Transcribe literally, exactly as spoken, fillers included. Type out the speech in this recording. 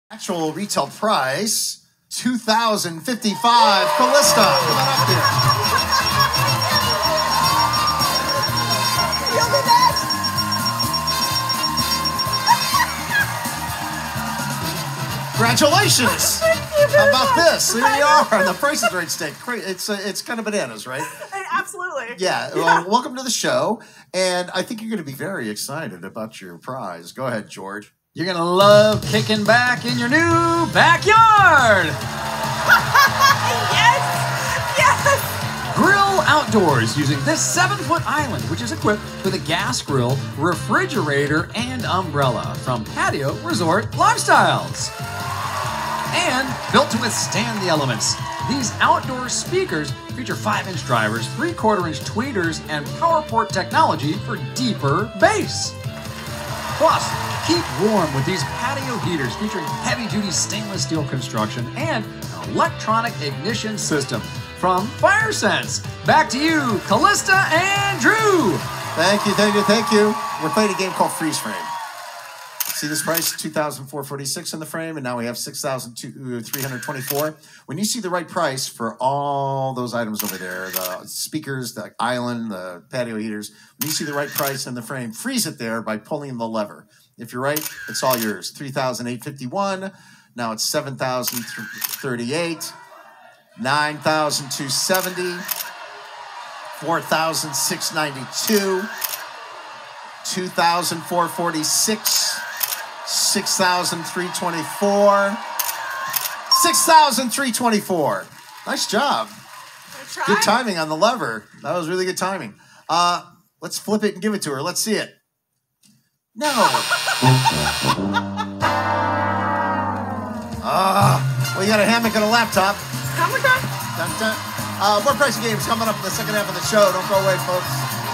Actual retail price, two thousand fifty-five dollars. Callista, come on up here. You'll be next. Congratulations. Thank you How very about much. this? Here we are. The price is right stake. It's, uh, it's kind of bananas, right? Absolutely. Yeah. Well, welcome to the show. And I think you're going to be very excited about your prize. Go ahead, George. You're going to love kicking back in your new backyard. Yes. Yes. Grill outdoors using this seven-foot island, which is equipped with a gas grill, refrigerator, and umbrella from Patio Resort Lifestyles. And built to withstand the elements, these outdoor speakers feature five-inch drivers, three-quarter-inch tweeters, and PowerPort technology for deeper bass. Plus, keep warm with these patio heaters featuring heavy-duty stainless steel construction and an electronic ignition system from FireSense. Back to you, Callista and Drew. Thank you, thank you, thank you. We're playing a game called Freeze Frame. See this price, two thousand four hundred forty-six in the frame, and now we have six thousand three hundred twenty-four. When you see the right price for all those items over there, the speakers, the island, the patio heaters, when you see the right price in the frame, freeze it there by pulling the lever. If you're right, it's all yours. three thousand eight hundred fifty-one. Now it's seven thousand thirty-eight. nine thousand two hundred seventy. four thousand six hundred ninety-two. two thousand four hundred forty-six. six thousand three hundred twenty-four. six thousand three hundred twenty-four. Nice job. Good timing on the lever. That was really good timing. Uh, let's flip it and give it to her. Let's see it. No. Ah, uh, well, you got a hammock and a laptop. Hammock? Dun, dun. Uh, more pricing games coming up in the second half of the show. Don't go away, folks.